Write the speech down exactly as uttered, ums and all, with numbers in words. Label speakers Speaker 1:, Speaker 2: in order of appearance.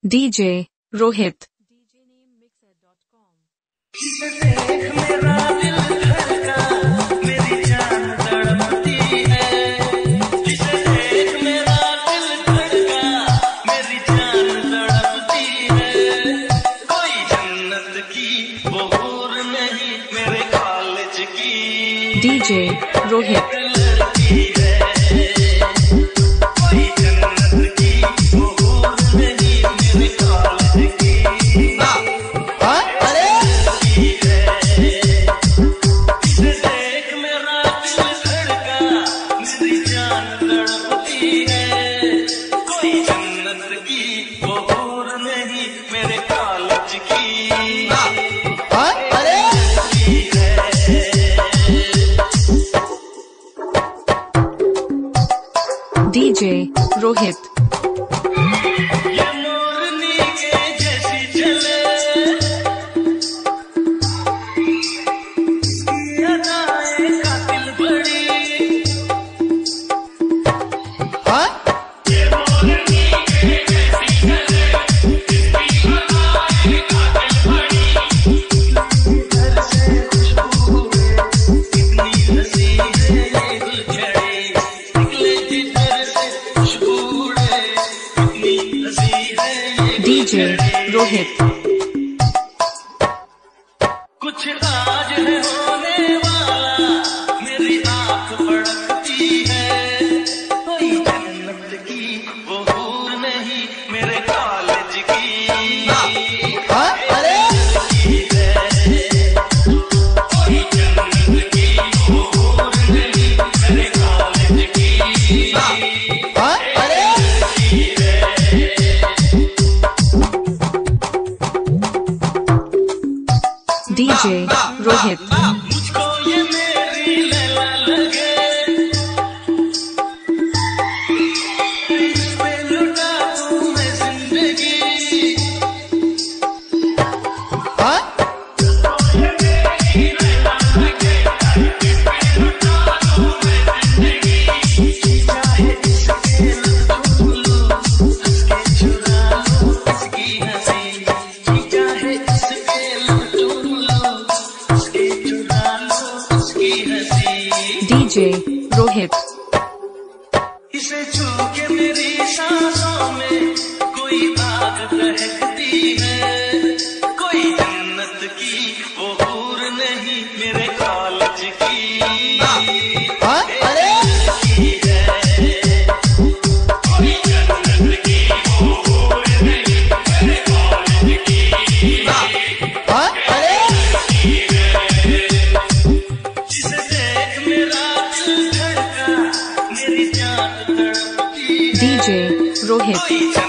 Speaker 1: DJ Rohit.
Speaker 2: देख मेरा दिल धड़का, मेरी जान तड़पती है। जिसे देख मेरा दिल धड़का, मेरी जान तड़पती है। कोई जन्नत की वो हूर नहीं, मेरे कॉलेज की
Speaker 1: डीजे रोहित। डीजे रोहित।
Speaker 2: ये मोरनी के जैसी चले, अदाएं कातिल बड़ी। हाँ? ये मोरनी के जैसी चले, अदाएं कातिल बड़ी। घर से खुशबू कितनी हंसी है ये गुलछड़ी, निकले जिधर से खुशबू कितनी हंसी है ये
Speaker 1: डीजे रोहित।
Speaker 2: कुछ आज है होने वाला, मेरी आंख फड़कती है। कोई जन्नत की वो हूर नहीं, मेरे कॉलेज की। अरे कोई जन्नत की वो हूर नहीं, मेरे कॉलेज की। अरे
Speaker 1: डीजे रोहित।
Speaker 2: मुझको ये मेरी लैला लगे, इस पे लुटा दूं मैं जिंदगी। हाँ? मुझको ये मेरी लैला लगे, इस पे लुटा दूं मैं जिंदगी। चाहे इसके लफ्ज़ों लो, इसके चुरा लो इसकी हंसी। चाहे इसके लफ्ज़ों लो, इसके चुरा लो इसकी हंसी।
Speaker 1: डीजे रोहित।
Speaker 2: इसे छू के मेरी सांसों में कोई आग दहकती है। कोई जन्नत की वो हूर नहीं, मेरे कॉलेज की। अरे कोई जन्नत की वो हूर नहीं, मेरे कॉलेज की। अरे जिसे देख मेरा दिल धड़का, मेरी जान तड़पती है।
Speaker 1: डीजे रोहित।
Speaker 2: कोई